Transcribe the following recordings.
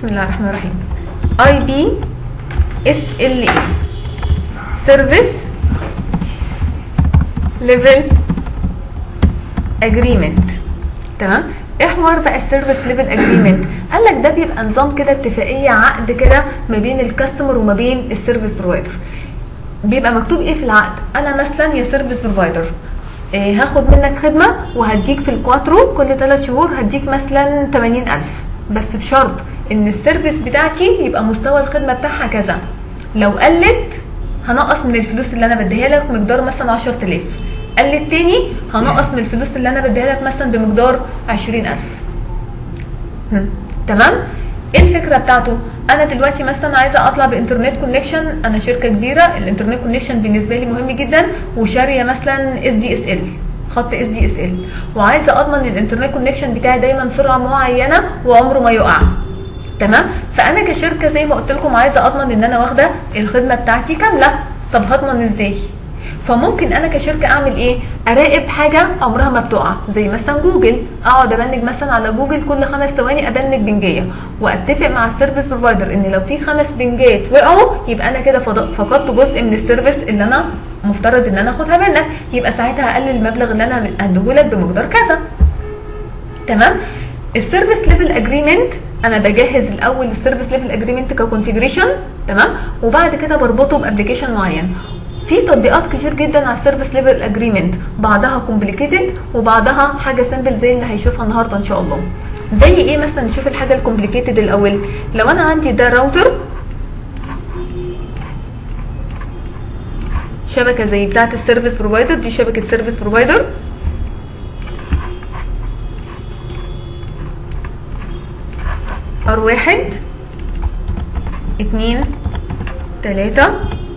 بسم الله الرحمن الرحيم. اي بي اس ال اي سيرفيس ليفل اجريمنت. تمام. ايه حوار بقى السيرفيس ليفل اجريمنت؟ قال لك ده بيبقى نظام كده، اتفاقيه عقد كده ما بين الكاستمر وما بين السيرفيس بروفايدر. بيبقى مكتوب ايه في العقد؟ انا مثلا يا سيرفيس بروفايدر هاخد منك خدمه وهديك في الكواترو كل 3 شهور هديك مثلا 80,000، بس بشرط ان السيرفيس بتاعتي يبقى مستوى الخدمه بتاعها كذا. لو قلت هنقص من الفلوس اللي انا بديها لك مقدار مثلا 10,000، قلت تاني هنقص من الفلوس اللي انا بديها لك مثلا بمقدار 20,000. تمام. ايه الفكره بتاعته؟ انا دلوقتي مثلا عايزه اطلع بانترنت كونكشن، انا شركه كبيره، الانترنت كونكشن بالنسبه لي مهم جدا، وشاريه مثلا SDSL، خط SDSL، وعايزه اضمن الانترنت كونكشن بتاعي دايما سرعه معينه وعمره ما يقع. تمام. فانا كشركه زي ما قلت لكم عايزه اضمن ان انا واخده الخدمه بتاعتي كامله. طب هضمن ازاي؟ فممكن انا كشركه اعمل ايه؟ اراقب حاجه عمرها ما بتقع، زي مثلا جوجل، اقعد ابنج مثلا على جوجل كل 5 ثواني ابنج بنجيه، واتفق مع السيرفيس بروفايدر ان لو في 5 بنجات وقعوا يبقى انا كده فقدت جزء من السيرفيس اللي انا مفترض ان انا اخدها منك، يبقى ساعتها هقلل المبلغ اللي انا هديهولك بمقدار كذا. تمام. السيرفيس ليفل اجريمنت انا بجهز الاول السيرفيس ليفل اجريمنت ككونفيجريشن، تمام، وبعد كده بربطه بابلكيشن معين. في تطبيقات كتير جدا على السيرفيس ليفل اجريمنت، بعضها كومبليكيتد وبعضها حاجه سيمبل زي اللي هيشوفها النهارده ان شاء الله. زي ايه مثلا؟ نشوف الحاجه الكومبليكيتد الاول. لو انا عندي ده راوتر شبكه زي بتاعه السيرفيس بروفايدر، دي شبكه سيرفيس بروفايدر، R1 2 3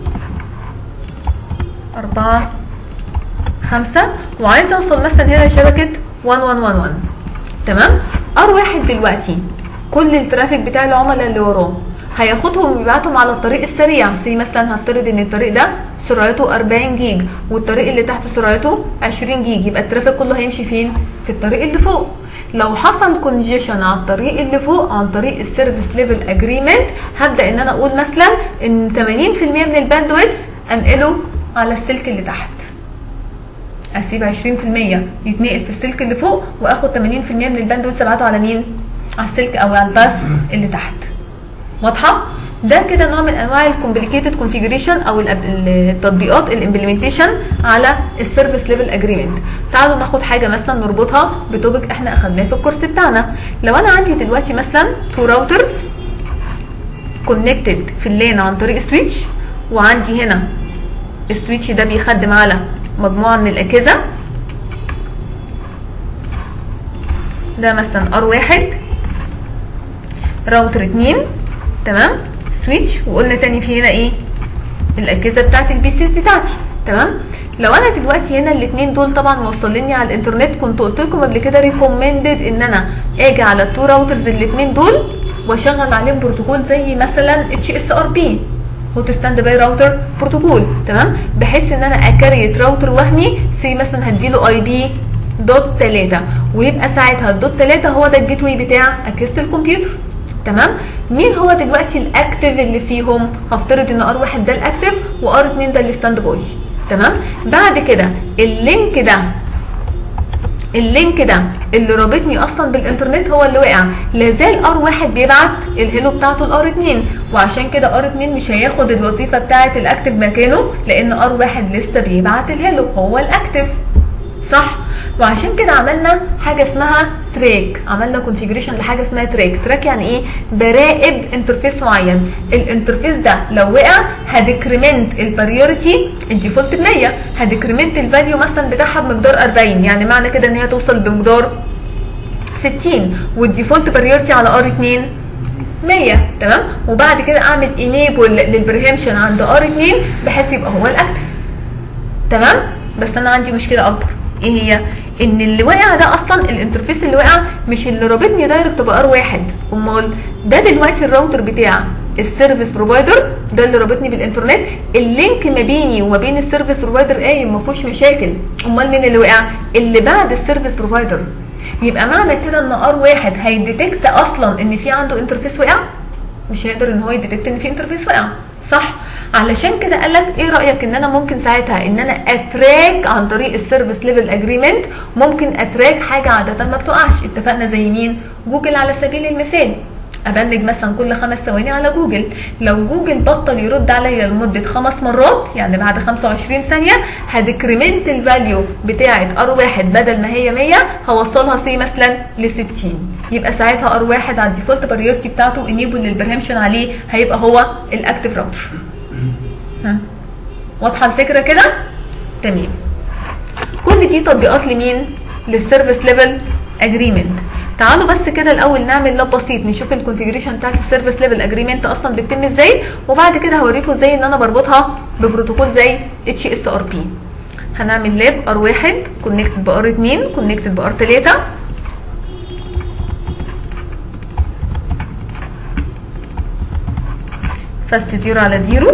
4 5، وعايزه اوصل مثلا هنا لشبكه 1111. تمام. R1 دلوقتي كل الترافيك بتاع العملاء اللي وراه هياخدهم ويبعتهم على الطريق السريع، زي مثلا هفترض ان الطريق ده سرعته 40 جيج والطريق اللي تحت سرعته 20 جيج، يبقى الترافيك كله هيمشي فين؟ في الطريق اللي فوق. لو حصل كونجيشن على الطريق اللي فوق عن طريق السيرفيس ليفل اجريمنت، هبدا ان انا اقول مثلا ان 80% من الباندويث انقله على السلك اللي تحت، اسيب 20% يتنقل في السلك اللي فوق، واخد 80% من الباندويث ابعته على مين؟ على السلك او على الباس اللي تحت. واضحه؟ ده كده نوع من انواع الكومبليكيتد كونفيجريشن او التطبيقات الامبلمنتيشن على السيرفيس ليفل اجريمنت. تعالوا ناخد حاجه مثلا نربطها بتوبيك احنا اخدناه في الكورس بتاعنا. لو انا عندي دلوقتي مثلا 2 راوترز كونكتد في اللان عن طريق سويتش، وعندي هنا السويتش ده بيخدم على مجموعه من الاجهزه، ده مثلا R1 راوتر 2، تمام، سويتش، وقلنا تاني في هنا ايه؟ الاجهزه بتاعت البيسيز بتاعتي. تمام. لو انا دلوقتي هنا الاثنين دول طبعا موصليني على الانترنت، كنت قلت لكم قبل كده ريكومندد ان انا اجي على التو راوترز الاثنين دول واشغل عليهم بروتوكول زي مثلا HSRP، هوت ستاند باي راوتر بروتوكول. تمام. بحيث ان انا اكريت راوتر وهمي سي مثلا هديله IP.3، ويبقى ساعتها الدوت 3 هو ده الجيت واي بتاع اجهزه الكمبيوتر. تمام. مين هو دلوقتي الاكتف اللي فيهم؟ هفترض ان R1 ده الاكتف وR2 ده الستاند باي. تمام. بعد كده اللينك ده اللي رابطني اصلا بالانترنت هو اللي وقع، لازال R1 بيبعت الهيلو بتاعته لR2، وعشان كده R2 مش هياخد الوظيفه بتاعه الاكتف مكانه، لان R1 لسه بيبعت الهيلو، هو الاكتف، صح؟ وعشان كده عملنا حاجه اسمها تراك، عملنا كونفيجريشن لحاجه اسمها تراك يعني ايه؟ براقب انترفيس معين، الانترفيس ده لو وقع هديكريمنت البريوريتي الديفولت ب 100، هديكريمنت الفاليو مثلا بتاعها بمقدار 40، يعني معنى كده ان هي توصل بمقدار 60، والديفولت بريوريتي على R2 100. تمام. وبعد كده اعمل انيبل للبريهمشن عند R2 بحيث يبقى هو الاكتف. تمام. بس انا عندي مشكله اكبر، ايه هي؟ ان اللي وقع ده اصلا الانترفيس اللي وقع مش اللي رابطني دايركت بR1، امال ده دلوقتي الراوتر بتاع السيرفيس بروفايدر ده اللي رابطني بالانترنت، اللينك ما بيني وما بين السيرفيس بروفايدر قايم ما فيهوش مشاكل، امال مين اللي وقع؟ اللي بعد السيرفيس بروفايدر. يبقى معنى كده ان R1 هيديتكت اصلا ان في عنده انترفيس وقع؟ مش هيقدر ان هو يديتكت ان في انترفيس وقع، صح؟ علشان كده قال لك ايه رايك ان انا ممكن ساعتها ان انا اتراك عن طريق السيرفيس ليفل اجريمنت، ممكن اتراك حاجه عاده ما بتقعش. اتفقنا زي مين؟ جوجل على سبيل المثال، ابلج مثلا كل 5 ثواني على جوجل، لو جوجل بطل يرد عليا لمده 5 مرات يعني بعد 25 ثانيه هديكريمنت الفاليو بتاعه ار1 بدل ما هي 100 هوصلها سي مثلا ل 60، يبقى ساعتها ار1 على الديفولت بريورتي بتاعته انيبل للبرهمشن عليه هيبقى هو الاكتف راوتر. واضحه الفكره كده؟ تمام. كل دي تطبيقات لمين؟ للسيرفيس ليفل اجريمنت. تعالوا بس كده الاول نعمل لاب بسيط نشوف الكونفيجريشن بتاعت السيرفيس ليفل اجريمنت اصلا بتتم ازاي، وبعد كده هوريكم ازاي ان انا بربطها ببروتوكول زي HSRP. هنعمل لاب R1 كونكتد ب R2 كونكتد ب R3 فاست 0 على 0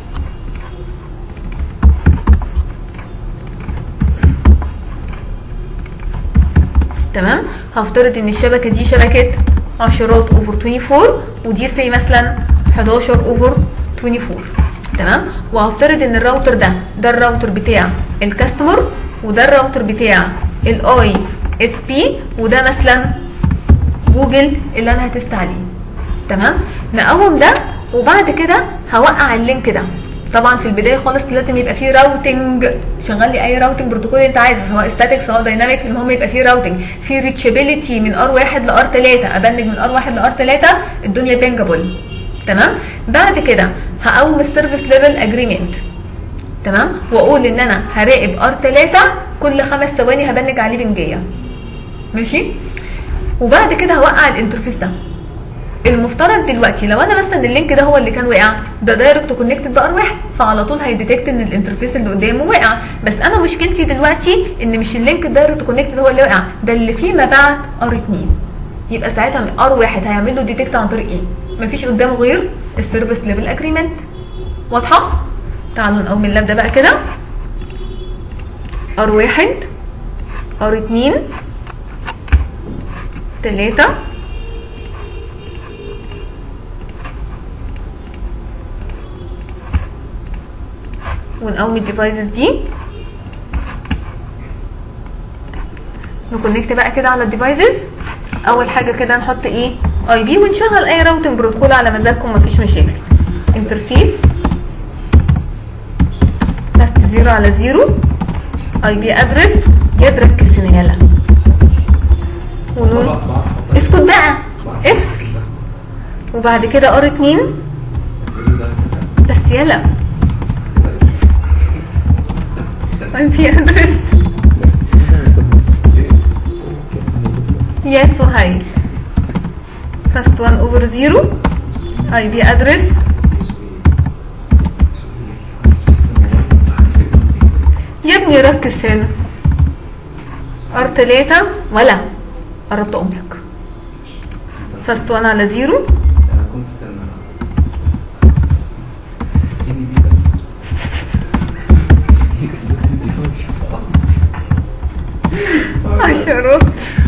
تمام. هفترض ان الشبكه دي شبكه 10 اوفر 24 ودي سي مثلا 11 اوفر 24 تمام. وهفترض ان الراوتر ده الراوتر بتاع الكاستمر وده الراوتر بتاع الاي اس بي وده مثلا جوجل اللي انا هتست عليه تمام. نقوم ده وبعد كده هوقع اللينك ده. طبعا في البدايه خالص لازم يبقى فيه راوتنج، شغل لي اي راوتنج بروتوكول انت عايزه سواء ستاتيك سواء دايناميك، المهم يبقى فيه راوتنج، في ريتشابيليتي من R1 ل R3، ابلج من R1 ل R3 الدنيا بينجابل تمام. بعد كده هقوم السيرفيس ليفل اجريمنت تمام، واقول ان انا هراقب R3 كل 5 ثواني هبنج عليه بنجيه ماشي. وبعد كده هوقع الانترفيس ده. المفترض دلوقتي لو انا مثلا اللينك ده هو اللي كان وقع، ده دايركت كونكتد بR1 فعلى طول هيديتكت ان الانترفيس اللي قدامه وقع، بس انا مشكلتي دلوقتي ان مش اللينك الدايركت كونكتد هو اللي وقع، ده اللي فيما بعد R2. يبقى ساعتها R1 هيعمل له ديتكت عن طريق ايه؟ مفيش قدامه غير السيرفيس ليفل اجريمنت. واضحه؟ تعالوا نقوم اللاب ده بقى كده. R1 R2 3 ونقوم الديفايسز دي نكونكت بقى كده على الديفايسز. اول حاجه كده نحط ايه؟ اي بي ونشغل اي راوتنج بروتوكول على مزاجكم مفيش مشاكل. انترفيس فاست 0 على 0 اي بي ادرس يدرك كسنيالا ونون اسكت بقى افصل. وبعد كده R2 بس يلا اي بي ادرس يا سهيل فاست 1 اوفر 0 اي بي ادرس يا ابني ركز هنا R3 ولا قربت املك فاست 1 على 0 عشرات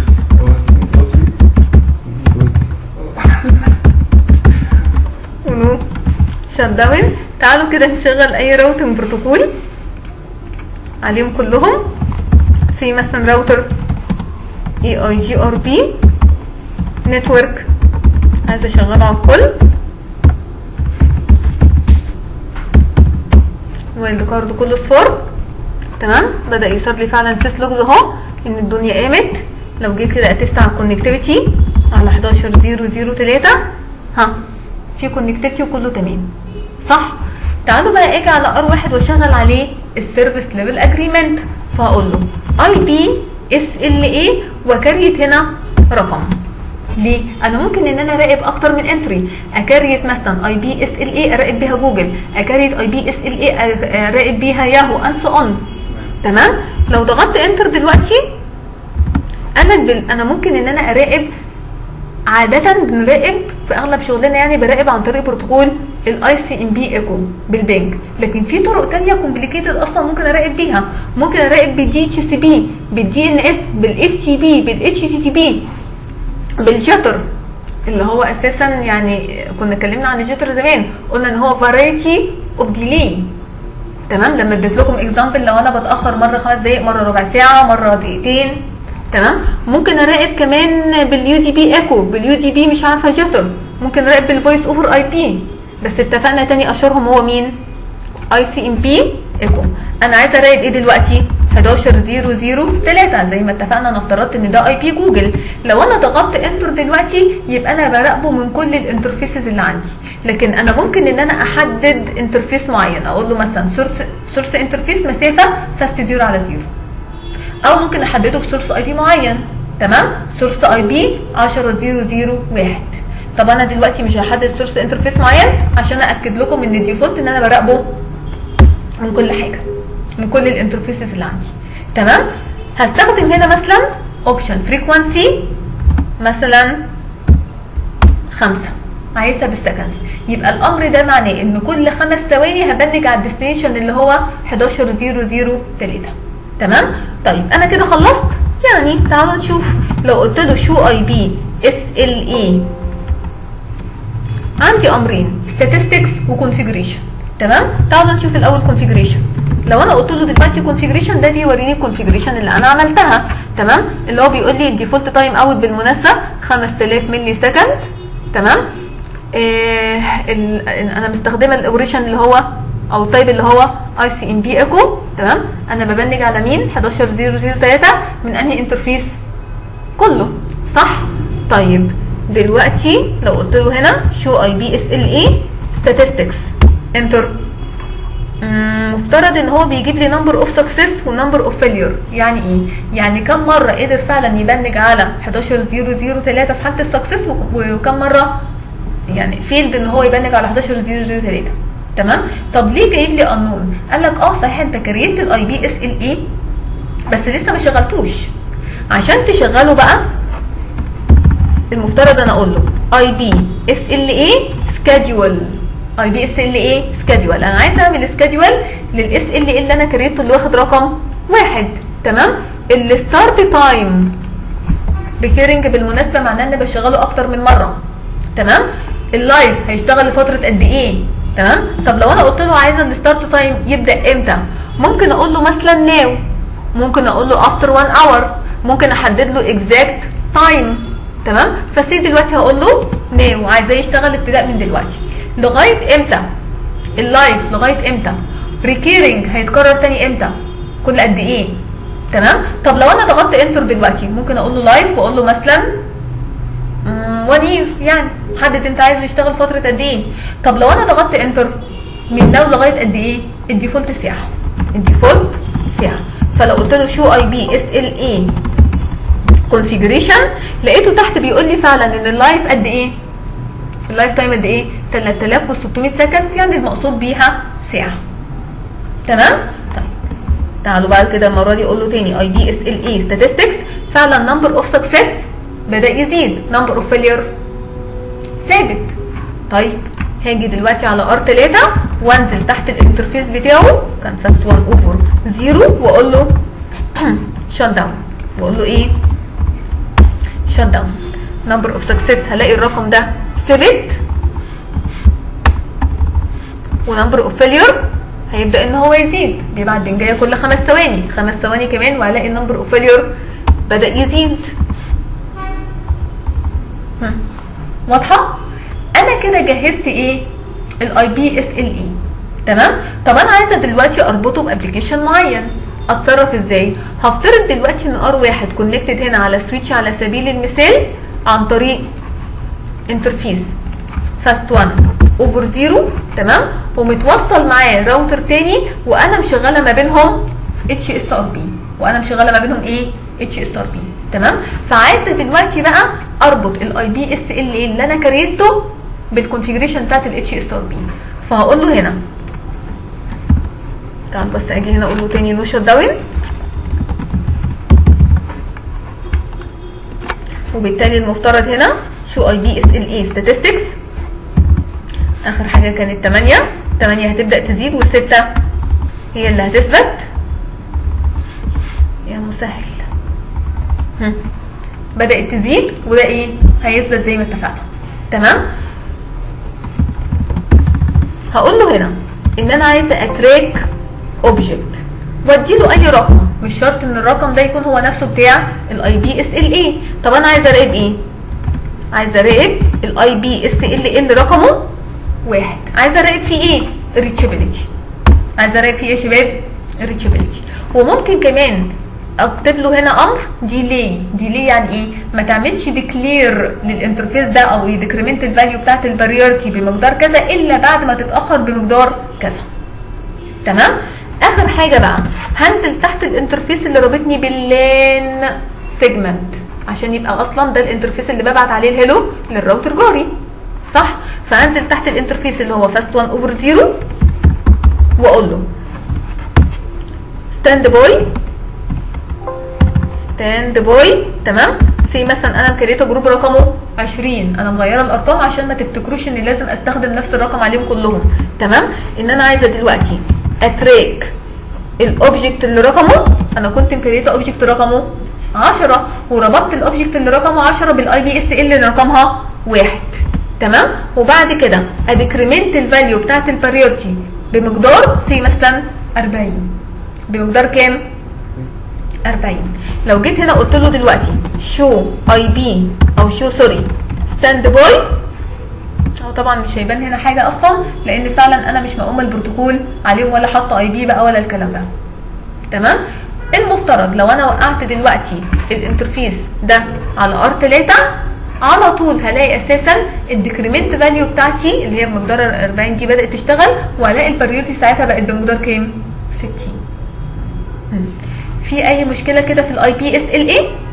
ونو شت داون. تعالوا كده نشغل اي راوتنج بروتوكول عليهم كلهم، زي مثلا راوتر EIGRP نتورك عايزه اشغله على الكل، وايلد كارد كله صفار تمام. بدا يظهر لي فعلا سيس لوجز اهو ان الدنيا قامت. لو جيت كده اتست على الكونكتيفيتي على 11.0.0.3 ها في كونكتيفيتي وكله تمام صح. تعالوا بقى اجي على R1 واشغل عليه السيرفيس ليفل اجريمنت، فهقول له IPSLA واكريت هنا رقم. ليه؟ انا ممكن ان انا اراقب اكتر من انتري، اكريت مثلا IPSLA اراقب بيها جوجل، اكريت IPSLA اراقب بيها ياهو اند سو اون تمام. لو ضغطت انتر دلوقتي انا ممكن ان انا اراقب، عاده بنراقب في اغلب شغلنا يعني براقب عن طريق بروتوكول ICMP ايكو بالبنج، لكن في طرق تانية كومبليكيتد اصلا ممكن اراقب بيها. ممكن اراقب بالDHCP بالDNS بالFTP بالHTTP بالجتر اللي هو اساسا يعني كنا اتكلمنا عن الجيتر زمان، قلنا ان هو فرايتي اوف ديلي. تمام، لما اديت لكم اكزامبل لو انا بتاخر مره 5 دقائق، مره ربع ساعه، مره دقيقتين. تمام، ممكن اراقب كمان باليو دي بي ايكو، باليو دي بي مش عارفه جيتر، ممكن اراقب بالفويس اوفر اي بي، بس اتفقنا تاني اشهرهم هو مين؟ اي سي ام بي ايكو. انا عايزه اراقب ايه دلوقتي؟ 11003 زي ما اتفقنا. انا افترضت ان ده اي بي جوجل. لو انا ضغطت انتر دلوقتي يبقى انا براقبه من كل الانترفيسز اللي عندي، لكن انا ممكن ان انا احدد انترفيس معين، اقول له مثلا سورس انترفيس مسافه فاست 0 على 0، او ممكن احدده بسورس اي بي معين. تمام، سورس اي بي 10001. طب انا دلوقتي مش هحدد سورس انترفيس معين عشان اكد لكم ان الديفولت ان انا براقبه من كل حاجه، من كل الانترفيسز اللي عندي. تمام، هستخدم هنا مثلا اوبشن فريكوانسي مثلا 5، عايزها بالسكندز. يبقى الامر ده معناه ان كل 5 ثواني هبنج على الديستنيشن اللي هو 11003. تمام، طيب انا كده خلصت. يعني تعالوا نشوف لو قلت له شو اي بي اس ال اي، عندي امرين statistics وكونفيجريشن. تمام، تعالوا نشوف الاول كونفيجريشن. لو انا قلت له دلوقتي كونفيجريشن، ده بيوريني الكونفيجريشن اللي انا عملتها. تمام، اللي هو بيقول لي الديفولت تايم اوت بالمناسبه 5000 ملي سكند. تمام، انا مستخدمه الاوبريشن اللي هو او التايب اللي هو اي سي ام بي ايكو. تمام، انا ببنج على مين؟ 11003 من انهي انترفيس؟ كله صح. طيب دلوقتي لو قلت له هنا شو اي بي اس ال اي statistics انتر، مفترض ان هو بيجيب لي نمبر اوف سكسس ونمبر اوف فيلير. يعني ايه؟ يعني كم مره قدر فعلا يبنج على 11003 في حاله السكسس، وكم مره يعني فيلد ان هو يبنج على 11003. تمام، طب ليه جايب لي انون؟ قال لك صحيح انت كريت الاي بي اس ال اي بس لسه ما شغلتوش. عشان تشغله بقى المفترض انا اقول له اي بي اس ال اي سكادجول. اي بي اس ال اي سكادجول، انا عايزه اعمل سكادجول للاس ال اي اللي انا كريته اللي واخد رقم 1. تمام، الستارت تايم ريكيرنج بالمناسبه معناه ان بشغله اكتر من مره. تمام، اللايف هيشتغل لفتره قد ايه؟ تمام، طب لو انا قلت له عايزه الستارت تايم يبدا امتى؟ ممكن اقول له مثلا ناو، ممكن اقول له افتر 1 اور، ممكن احدد له اكزاكت تايم. تمام، فسي دلوقتي هقول له ناو، عايزاه يشتغل ابتداء من دلوقتي. لغايه امتى اللايف؟ لغايه امتى؟ ريكيرنج هيتكرر تاني امتى؟ كل قد ايه؟ تمام، طب لو انا ضغطت انتر دلوقتي ممكن اقول له لايف واقول له مثلا 1 يير، يعني حدد انت عايزه يشتغل فتره قد ايه. طب لو انا ضغطت انتر من ده لغايه قد ايه؟ الديفولت ساعه، الديفولت ساعه. فلو قلت له شو اي بي اس ال اي كونفيجريشن، لقيته تحت بيقول لي فعلا ان اللايف قد ايه؟ اللايف تايم قد ايه؟ 3600 سكند، يعني المقصود بيها ساعه. تمام، طيب تعالوا بعد كده المره دي اقول له تاني اي بي اس ال اي statistics، فعلا نمبر اوف سكسس بدا يزيد، نمبر اوف فيلير ثابت. طيب هاجي دلوقتي على R3 وانزل تحت الانترفيس بتاعه كان فاست 1 اوفر 0 واقول له شات داون، واقول له ايه؟ شات داون. نمبر اوف سكسس هلاقي الرقم ده ثابت، ونمبر اوف فيلير هيبدا ان هو يزيد، بيبعت دنجايه كل 5 ثواني، 5 ثواني كمان وهلاقي النمبر اوف فيلير بدا يزيد. واضحه؟ انا كده جهزت ايه؟ الاي بي اس ال اي. تمام، طب انا عايزه دلوقتي اربطه بابلكيشن معين، اتصرف ازاي؟ هفترض دلوقتي ان R1 كونكتد هنا على سويتش على سبيل المثال عن طريق انترفيس فاست 1 اوفر 0. تمام، ومتوصل معاه راوتر تاني وانا مشغله ما بينهم اتش اس ار بي، وانا مشغله ما بينهم ايه؟ اتش اس ار بي. تمام، فعايزه دلوقتي بقى اربط الاي بي اس ال اي اللي انا كريته بالكونفيجريشن بتاعت الاتش اس ار بي. فهقول له هنا، تعال بس اجي هنا اقول له تاني نو شات داون، وبالتالي المفترض هنا شو اي بي اس ال اي statistics. اخر حاجه كانت 8 هتبدا تزيد، وال6 هي اللي هتثبت. يا مسهل، بدات تزيد، وده ايه؟ هيثبت زي ما اتفقنا. تمام. هقول له هنا ان انا عايزه اتراك اوبجكت واديله اي رقم، مش شرط ان الرقم ده يكون هو نفسه بتاع الاي بي اس ال اي. طب انا عايزه اراقب ايه؟ عايزه اراقب الاي بي اس ال ال رقمه 1. عايزه اراقب فيه ايه؟ الريتشابيلتي. عايزه اراقب فيه ايه يا شباب؟ الريتشابيلتي. وممكن كمان اكتب له هنا امر ديلي. ديلي يعني ايه؟ ما تعملش ديكلير للانترفيس ده او يديكريمنت الفاليو بتاعت الباريورتي بمقدار كذا الا بعد ما تتاخر بمقدار كذا. تمام. اخر حاجه بقى هنزل تحت الانترفيس اللي رابطني باللان سيجمنت عشان يبقى اصلا ده الانترفيس اللي ببعت عليه الهلو للراوتر جاري، صح؟ فهنزل تحت الانترفيس اللي هو فاست 1 اوفر 0 واقول له ستاند باي. تمام. سي مثلا انا مكريته جروب رقمه 20، انا مغيره الارقام عشان ما تفتكروش ان لازم استخدم نفس الرقم عليهم كلهم. تمام. ان انا عايزه دلوقتي اتراك الاوبجكت اللي رقمه، انا كنت مكريته اوبجكت رقمه 10 وربطت الاوبجكت اللي رقمه 10 بالاي بي اس ال اللي رقمها 1. تمام. وبعد كده اديكريمنت الفاليو بتاعت الباريورتي بمقدار سي مثلا 40. بمقدار كام؟ 40. لو جيت هنا قلت له دلوقتي شو اي بي او شو سوري ستاند باي، هو طبعا مش هيبان هنا حاجه اصلا لان فعلا انا مش مقومه البروتوكول عليهم ولا حاطه اي بي بقى ولا الكلام ده. تمام. المفترض لو انا وقعت دلوقتي الانترفيس ده على ار 3 على طول هلاقي اساسا الديكريمنت فاليو بتاعتي اللي هي بمقدار 40 دي بدات تشتغل، وهلاقي الباريورتي ساعتها بقت بمقدار كام؟ 60. في اي مشكله كده في الاي بي اس ال اي؟